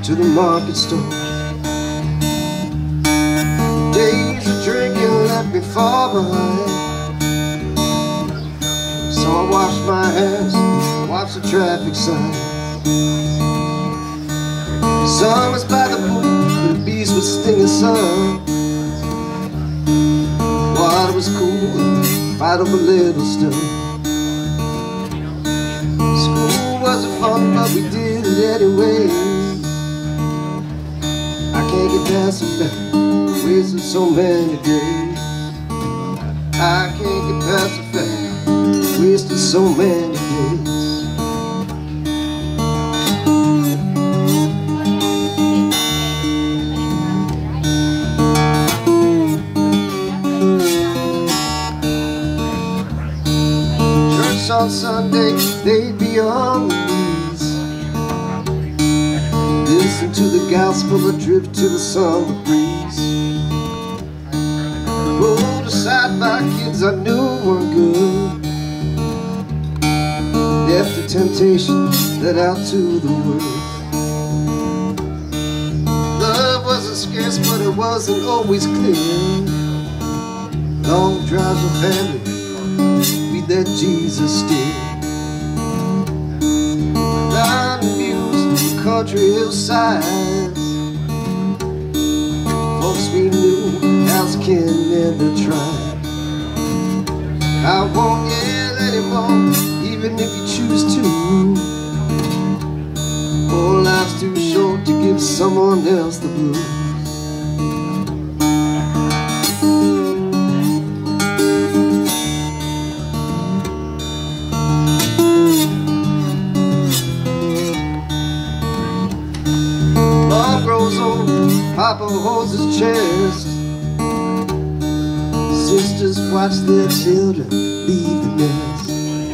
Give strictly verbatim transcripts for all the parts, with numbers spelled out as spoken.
to the market store. Days of drinking left me far behind, so I washed my hands, watched the traffic signs. The sun was by the pool, the bees would sting the sun. Water was cool, fight over little stuff. School wasn't fun, but we did it anyway. I can't get past the fact, wasting so many days. I can't get past the fact, wasting so many days. On Sunday, they'd be on the knees, listen to the gospel adrift to the summer breeze. Pulled aside by kids I knew weren't good, left the temptation, led out to the world. Love wasn't scarce, but it wasn't always clear. Long drives with family, that Jesus did. Line views, country hillsides, folks we knew, house kin and the tribe. I won't yell anymore, even if you choose to. Oh, life's too short to give someone else the blues. Papa holds his chest, sisters watch their children leave the nest.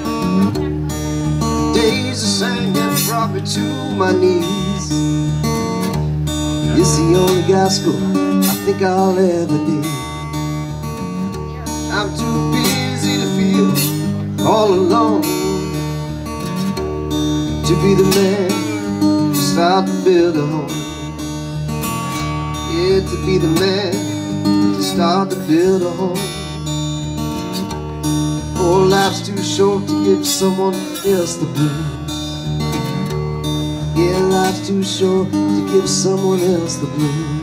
Days of singing brought me to my knees. It's the only gospel I think I'll ever need. I'm too busy to feel all alone, to be the man to start to build a home. Yeah, to be the man to start to build a home. Oh, life's too short to give someone else the blues. Yeah, life's too short to give someone else the blues.